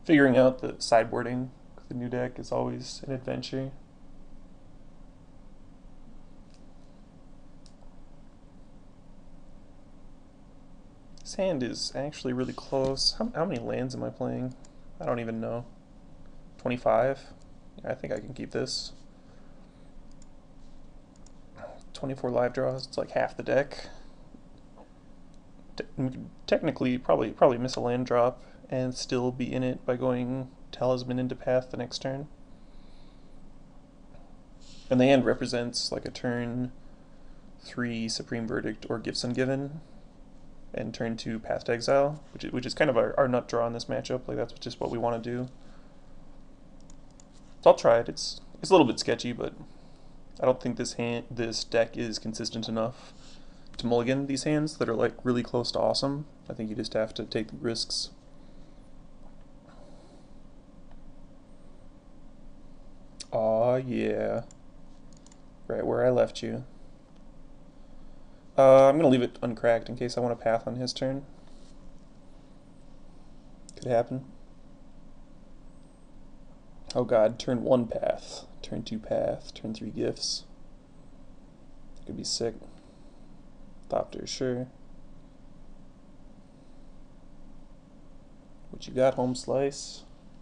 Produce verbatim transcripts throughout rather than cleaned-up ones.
Figuring out the sideboarding with the new deck is always an adventure. This hand is actually really close. How, how many lands am I playing? I don't even know. twenty-five? Yeah, I think I can keep this. twenty-four live draws, it's like half the deck. Te technically, probably probably miss a land drop and still be in it by going Talisman into Path the next turn. And the hand represents like a turn three Supreme Verdict or Gifts Ungiven, and turn two Path to Exile, which is, which is kind of our, our nut draw in this matchup. Like that's just what we want to do. So I'll try it. It's it's a little bit sketchy, but I don't think this hand this deck is consistent enough to mulligan these hands that are like really close to awesome. I think you just have to take the risks. Aw, yeah. Right where I left you. Uh, I'm gonna leave it uncracked in case I want a path on his turn. Could happen. Oh god, turn one path, turn two path, turn three gifts. That could be sick. Thopter, sure. What you got, home slice?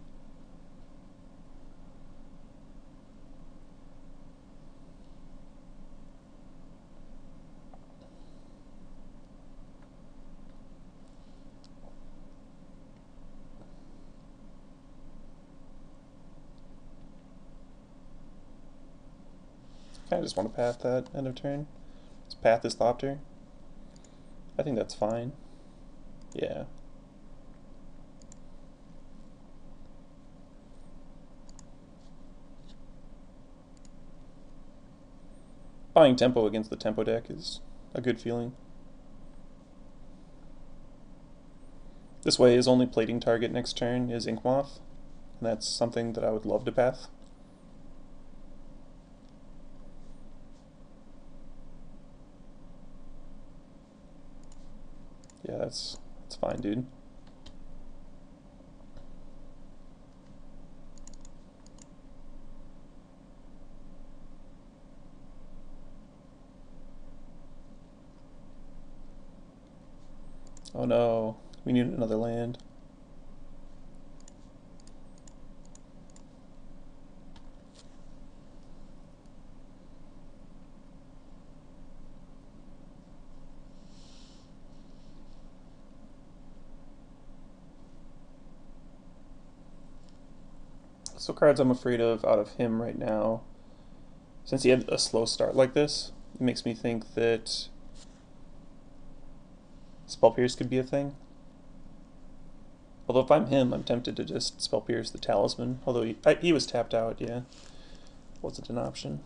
I just want to path that end of turn. Let's path this Thopter. I think that's fine. Yeah. Buying tempo against the tempo deck is a good feeling. This way, his only plating target next turn is Inkmoth, and that's something that I would love to path. Yeah, that's that's fine, dude. Oh no, we need another land. So cards I'm afraid of out of him right now, since he had a slow start like this, it makes me think that Spell Pierce could be a thing. Although if I'm him, I'm tempted to just Spell Pierce the Talisman, although he, I, he was tapped out, yeah. Wasn't an option.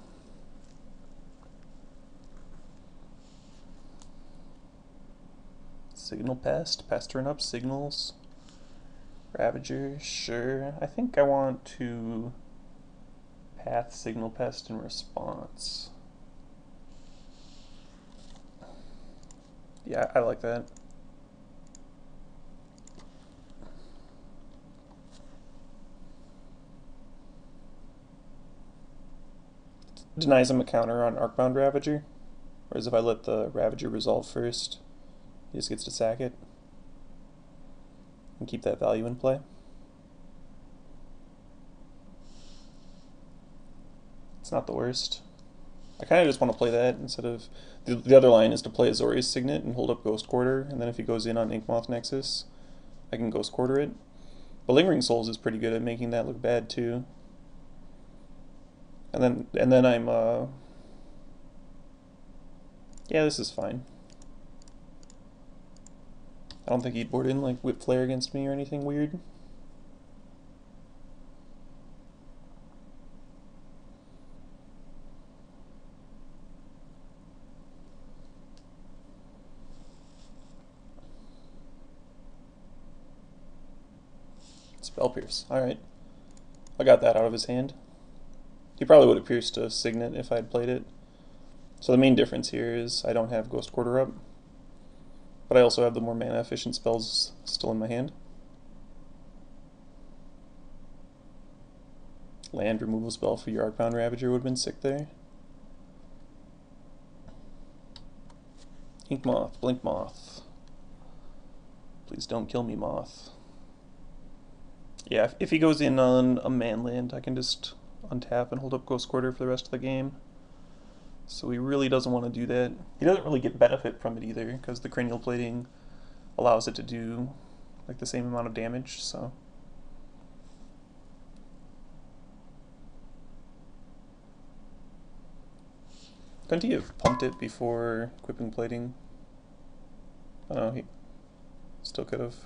Signal Pest, Pest turn up, Signals. Ravager, sure. I think I want to path Signal Pest in response. Yeah, I like that. Denies him a counter on Arcbound Ravager, whereas if I let the Ravager resolve first, he just gets to sack it and keep that value in play. It's not the worst. I kind of just want to play that instead of... The, the other line is to play Azorius Signet and hold up Ghost Quarter, and then if he goes in on Inkmoth Nexus, I can Ghost Quarter it. But Lingering Souls is pretty good at making that look bad too. And then, and then I'm, uh... yeah, this is fine. I don't think he'd board in like Whip Flare against me or anything weird. Spell Pierce, alright. I got that out of his hand. He probably would have pierced a Signet if I had played it. So the main difference here is I don't have Ghost Quarter up, but I also have the more mana efficient spells still in my hand. land removal spell for your Arcbound Ravager would have been sick there. Ink Moth, Blink Moth. Please don't kill me, Moth. Yeah, if, if he goes in on a man land, I can just untap and hold up Ghost Quarter for the rest of the game. So he really doesn't want to do that. He doesn't really get benefit from it either, because the cranial plating allows it to do like the same amount of damage, so. Couldn't he have pumped it before equipping plating? I don't know, he still could have.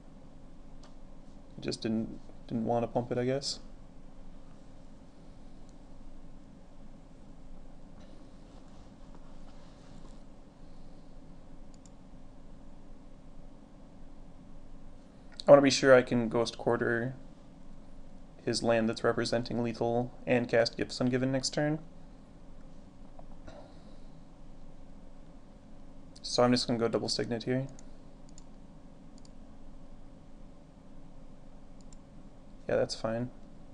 He just didn't didn't want to pump it, I guess. I want to be sure I can Ghost Quarter his land that's representing lethal and cast Gifts Ungiven next turn. So I'm just going to go double Signet here. Yeah, that's fine.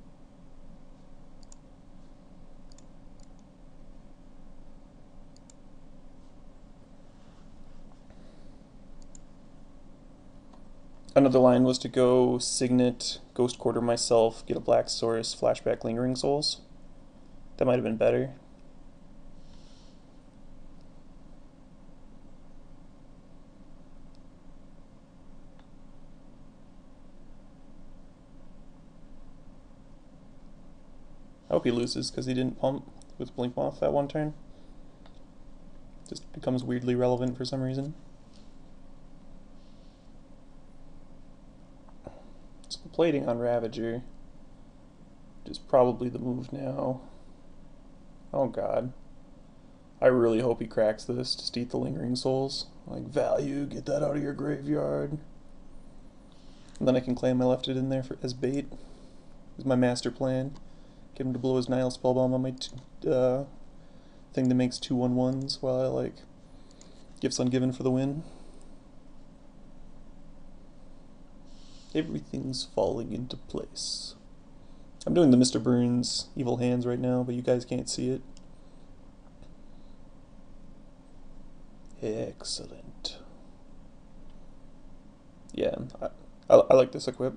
Another line was to go Signet, Ghost Quarter myself, get a Black Source, flashback Lingering Souls. That might have been better. I hope he loses because he didn't pump with Blink Moth that one turn. Just becomes weirdly relevant for some reason. So plating on Ravager, which is probably the move now. Oh god. I really hope he cracks this to eat the Lingering Souls. Like, value, get that out of your graveyard. And then I can claim I left it in there for, as bait. Is my master plan. Get him to blow his Nile Spellbomb on my t uh, thing that makes two one ones while I, like, Gifts Ungiven for the win. Everything's falling into place. I'm doing the Mister Burns Evil Hands right now, but you guys can't see it. Excellent. Yeah, I, I, I like this equip.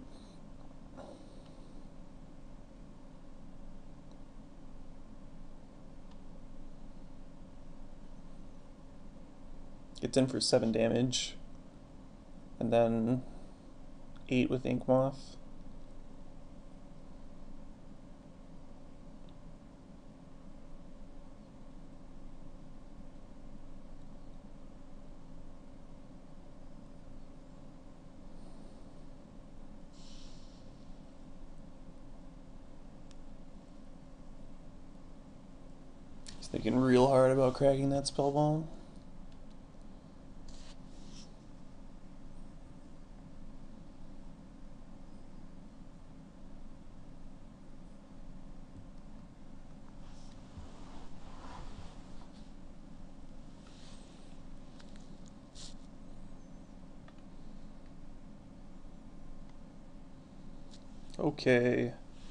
Gets in for seven damage, and then eight with Ink Moth. He's thinking real hard about cracking that Spellbomb. Okay.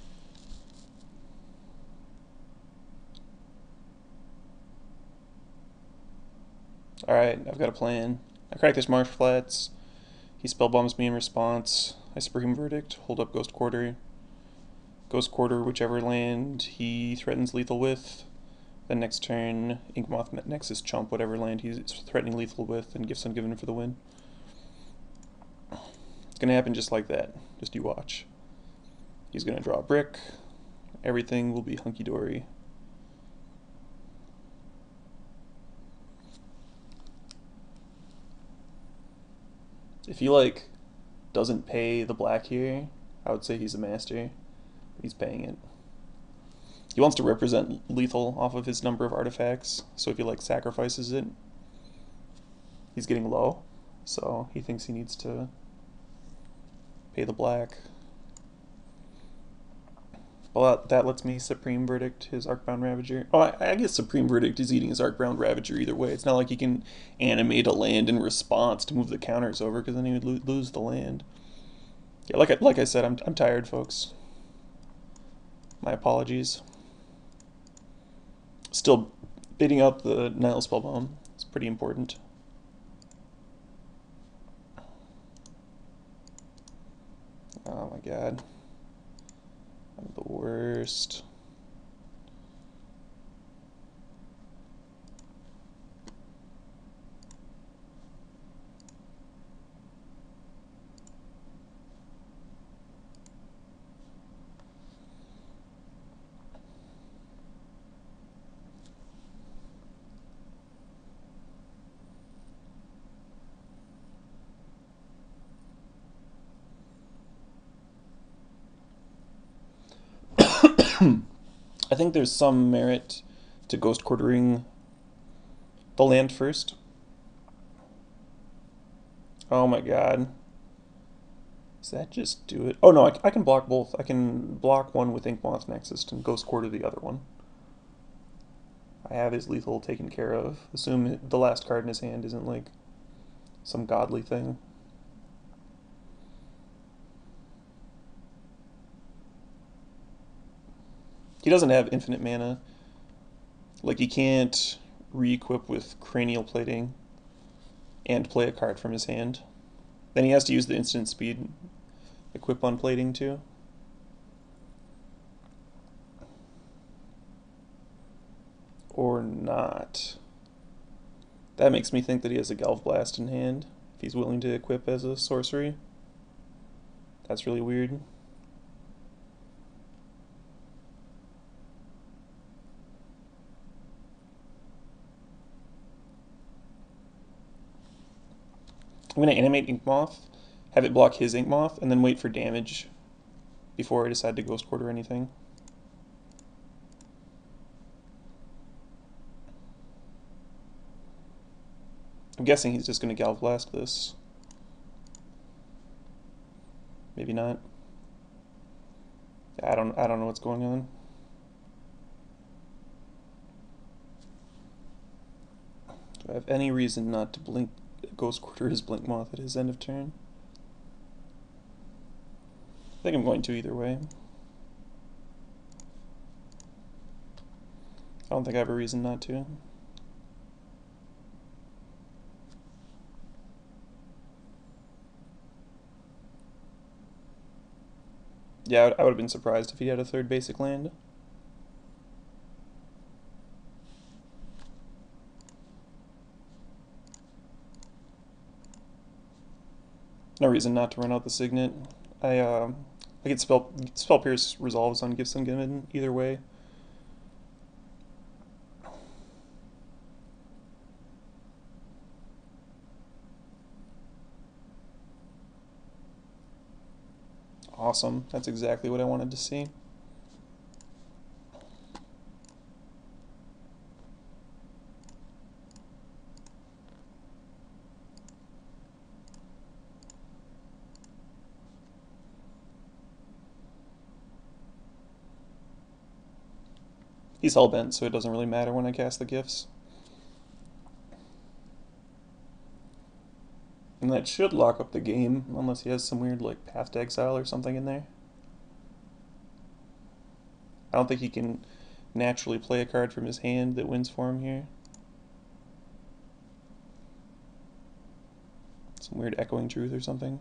Alright, I've got a plan. I crack this Marsh Flats. He spellbombs me in response. I Supreme Verdict, hold up Ghost Quarter. Ghost Quarter whichever land he threatens lethal with. Then next turn, Inkmoth Nexus chump whatever land he's threatening lethal with and Gifts Ungiven for the win. It's gonna happen just like that. Just you watch. He's gonna draw a brick. Everything will be hunky-dory. If he, like, doesn't pay the black here, I would say he's a master. But he's paying it. He wants to represent lethal off of his number of artifacts, so if he, like, sacrifices it, he's getting low. So he thinks he needs to pay the black. Well, that, that lets me Supreme Verdict his Arcbound Ravager. Oh, I, I guess Supreme Verdict is eating his Arcbound Ravager either way. It's not like he can animate a land in response to move the counters over, because then he would lo lose the land. Yeah, like I, like I said, I'm, I'm tired, folks. My apologies. Still baiting out the Nihil Spellbomb. It's pretty important. Oh my god. I'm the worst. I think there's some merit to ghost quartering the land first. Oh my god. Does that just do it? Oh no, I, I can block both. I can block one with Inkmoth Nexus and ghost quarter the other one. I have his lethal taken care of. Assume the last card in his hand isn't like some godly thing. He doesn't have infinite mana. Like, he can't re-equip with Cranial Plating and play a card from his hand. Then he has to use the instant speed equip on plating too. Or not. That makes me think that he has a Gelf Blast in hand, if he's willing to equip as a sorcery. That's really weird. I'm going to animate Inkmoth, have it block his Inkmoth, and then wait for damage before I decide to ghost quarter anything. I'm guessing he's just going to Galv Blast this. Maybe not. I don't I don't know what's going on. Do I have any reason not to blink Ghost Quarter his Blink Moth at his end of turn? I think I'm going to either way. I don't think I have a reason not to. Yeah, I would have been surprised if he had a third basic land. No reason not to run out the Signet. I uh, I get spell spell pierce resolves on Gifts Ungiven either way. Awesome. That's exactly what I wanted to see. He's hellbent, so it doesn't really matter when I cast the gifts. And that should lock up the game, unless he has some weird like Path to Exile or something in there. I don't think he can naturally play a card from his hand that wins for him here. Some weird Echoing Truth or something.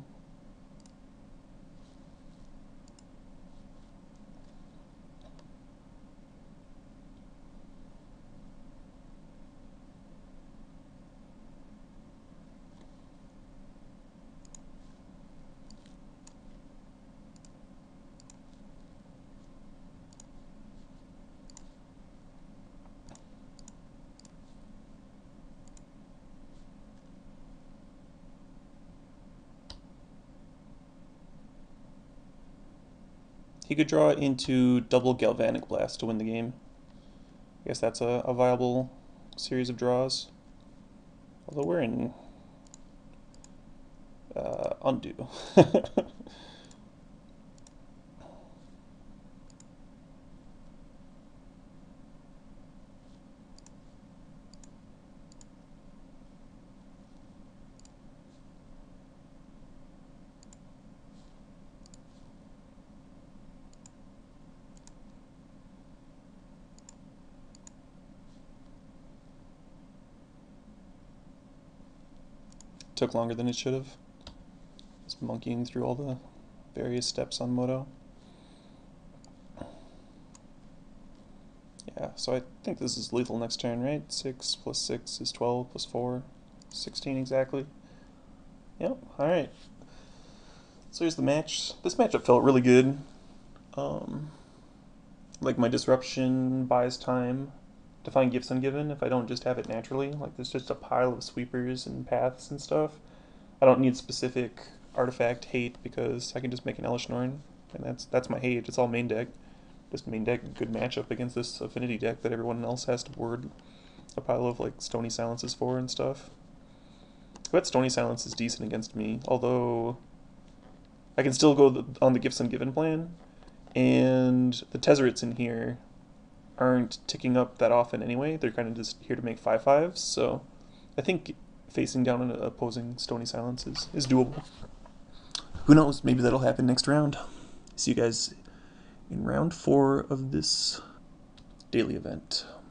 He could draw into double Galvanic Blast to win the game. I guess that's a, a viable series of draws. Although we're in uh, undo. took longer than it should have. Just monkeying through all the various steps on Moto. Yeah, so I think this is lethal next turn, right? six plus six is twelve plus four, sixteen exactly. Yep, alright. So here's the match. This matchup felt really good. Um, like my disruption buys time to find gifts ungiven if I don't just have it naturally. Like there's just a pile of sweepers and paths and stuff. I don't need specific artifact hate because I can just make an Elish Norn, and that's that's my hate. It's all main deck. Just main deck, good matchup against this affinity deck that everyone else has to ward a pile of like Stony Silences for and stuff. But Stony Silence is decent against me, although I can still go the, on the Gifts Ungiven plan, and the Tezzerets in here aren't ticking up that often anyway. They're kind of just here to make five fives, so I think facing down an opposing Stony Silence is, is doable. Who knows, maybe that'll happen next round. See you guys in round four of this daily event.